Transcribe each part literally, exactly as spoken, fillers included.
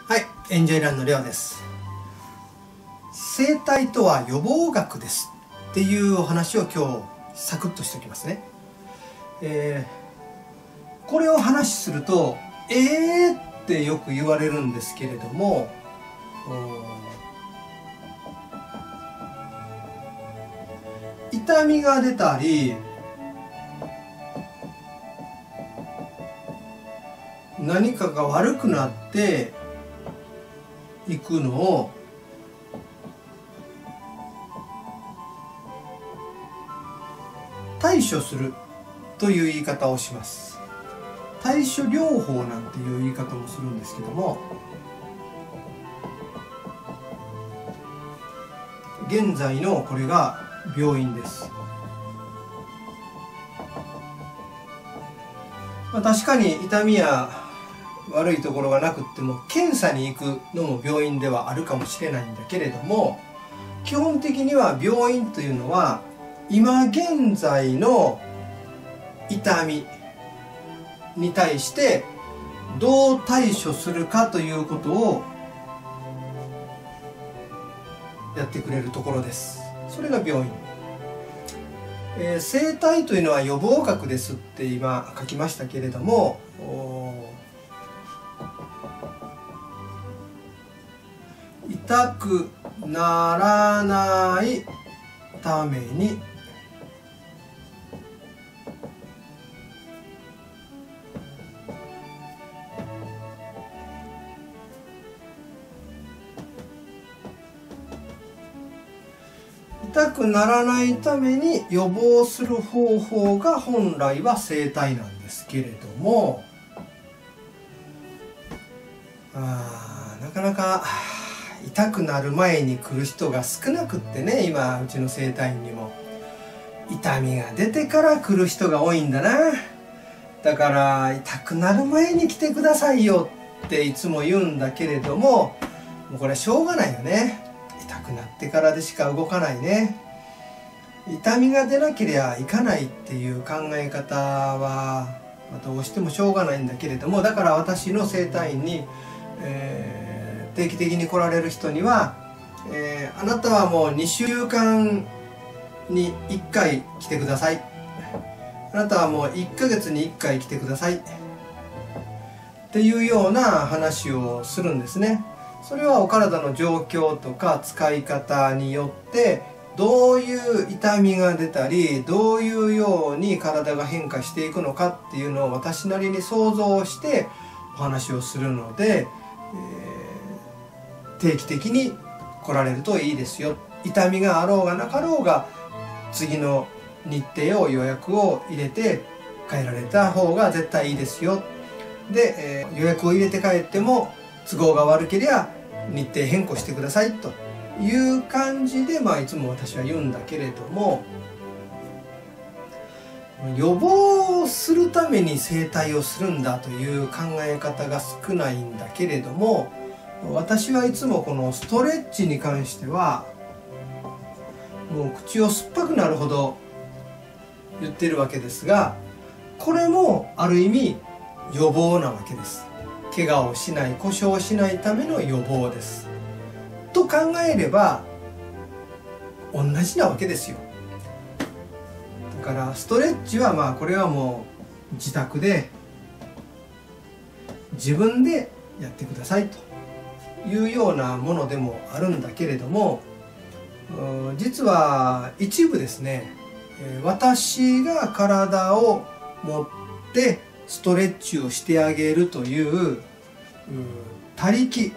はい、エンジョイランドりょうです。整体とは予防学ですっていうお話を今日サクッとしておきますね。えー、これを話すると「えー」ってよく言われるんですけれども、痛みが出たり何かが悪くなっていくのを対処するという言い方をします。対処療法なんていう言い方もするんですけども、現在のこれが病院です。まあ、確かに痛みや悪いところがなくっても検査に行くのも病院ではあるかもしれないんだけれども、基本的には病院というのは今現在の痛みに対してどう対処するかということをやってくれるところです。それが病院。えー、整体というのは予防学ですって今書きましたけれども、痛くならないために痛くならないために予防する方法が本来は整体なんですけれども、あーなかなか痛くなる前に来る人が少なくってね、今うちの整体院にも痛みが出てから来る人が多いんだな。だから痛くなる前に来てくださいよっていつも言うんだけれども、もうこれはしょうがないよね。痛くなってからでしか動かないね。痛みが出なければいかないっていう考え方はどうしてもしょうがないんだけれども、だから私の整体院に、えー、定期的に来られる人には、えー、あなたはもうにしゅうかんにいっかい来てください、あなたはもういっかげつにいっかい来てくださいっていうような話をするんですね。それはお体の状況とか使い方によってどういう痛みが出たりどういうように体が変化していくのかっていうのを私なりに想像してお話をするので、えー、定期的に来られるといいですよ。痛みがあろうがなかろうが次の日程を予約を入れて帰られた方が絶対いいですよ。で、えー、予約を入れて帰っても都合が悪ければ日程変更してくださいという感じで、まあいつも私は言うんだけれども、予防するために整体をするんだという考え方が少ないんだけれども、私はいつもこのストレッチに関してはもう口を酸っぱくなるほど言ってるわけですが、これもある意味予防なわけです。怪我をしない、故障をしないための予防です。と考えれば同じなわけですよ。だからストレッチはまあこれはもう自宅で自分でやってくださいというようなものでもあるんだけれども、実は一部ですね、私が体を持ってストレッチをしてあげるという他力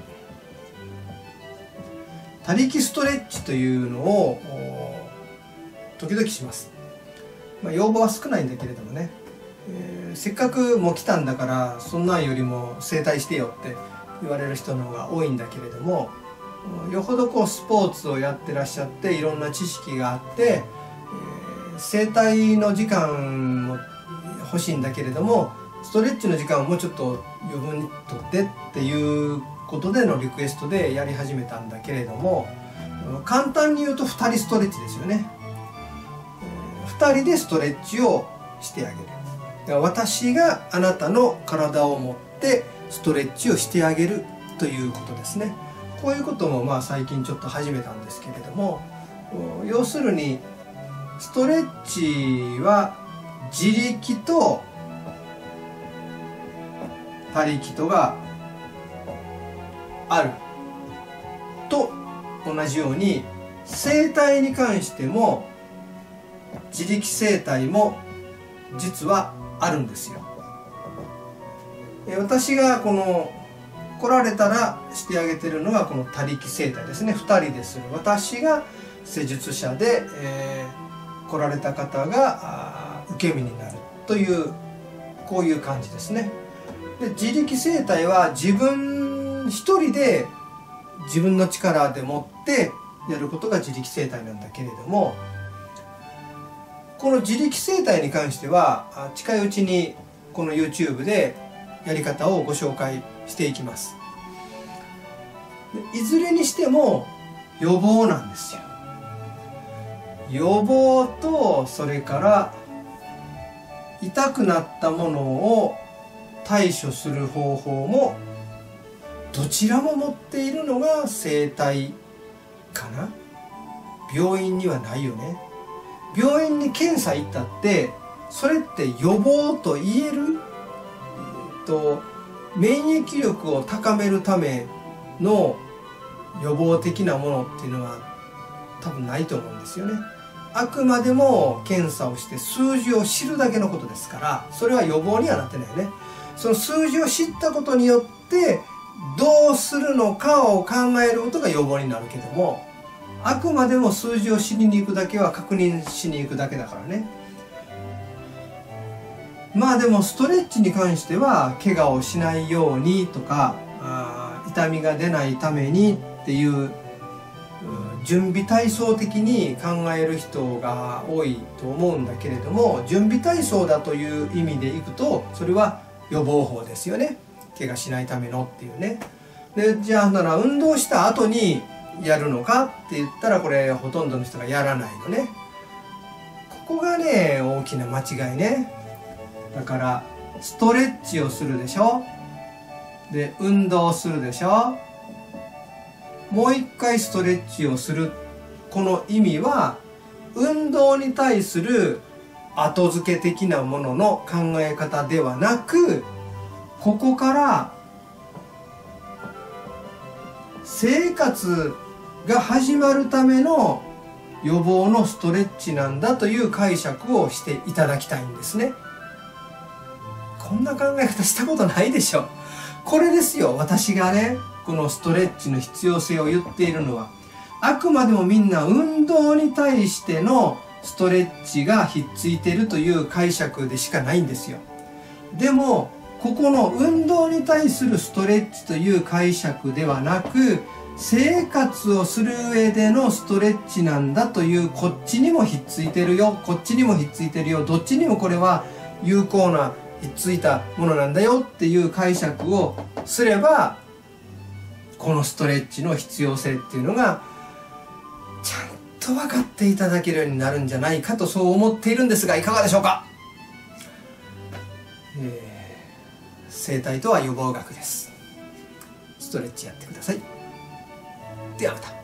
他力ストレッチというのを時々します。まあ、要望は少ないんだけれどもね、えー、せっかくもう来たんだからそんなんよりも整体してよって言われる人の方が多いんだけれども、よほどこうスポーツをやってらっしゃっていろんな知識があって、えー、整体の時間も欲しいんだけれどもストレッチの時間をもうちょっと余分にとってっていうことでのリクエストでやり始めたんだけれども、簡単に言うとふたりストレッチですよね。ふたりでストレッチをしてあげる。だから私があなたの体を持ってストレッチをしてあげるということですね。こういうこともまあ最近ちょっと始めたんですけれども、要するにストレッチは自力と他力とがあると同じように、整体に関しても自力整体も実はあるんですよ。私がこの来られたらしてあげてるのがこの他力整体ですね。ふたりでする、私が施術者で、えー、来られた方が受け身になるという、こういう感じですね。で、自力整体は自分一人で自分の力でもってやることが自力整体なんだけれども、この自力整体に関しては近いうちにこの YouTube でやり方をご紹介していきます。いずれにしても予防なんですよ。予防と、それから痛くなったものを対処する方法もどちらも持っているのが整体かな。病院にはないよね。病院に検査行ったってそれって予防と言える、えー、と免疫力を高めるための予防的なものっていうのは多分ないと思うんですよね。あくまでも検査をして数字を知るだけのことですから、それは予防にはなってないね。その数字を知ったことによってどうするのかを考えることが予防になるけども、あくまでも数字を知りに行くだけは確認しに行くだけだからね。まあでもストレッチに関しては怪我をしないようにとか、あ痛みが出ないためにっていう準備体操的に考える人が多いと思うんだけれども、準備体操だという意味でいくとそれは予防法ですよね。怪我しないためのっていうね。で、じゃあなら運動した後にやるのかって言ったら、これほとんどの人がやらないのね。ここがね大きな間違いね。だからストレッチをするでしょ。で、運動するでしょ。もう一回ストレッチをする、この意味は運動に対する後付け的なものの考え方ではなく、ここから生活が始まるための予防のストレッチなんだという解釈をしていただきたいんですね。こんな考え方したことないでしょ。これですよ、私がねこのストレッチの必要性を言っているのは。あくまでもみんな運動に対してのストレッチがひっついているという解釈でしかないんですよ。でもここの運動に対するストレッチという解釈ではなく、生活をする上でのストレッチなんだという、こっちにもひっついてるよ、こっちにもひっついてるよ、どっちにもこれは有効なひっついたものなんだよっていう解釈をすれば、このストレッチの必要性っていうのがちゃんと分かっていただけるようになるんじゃないかと、そう思っているんですが、いかがでしょうか。えー整体とは予防学です。ストレッチやってください。ではまた。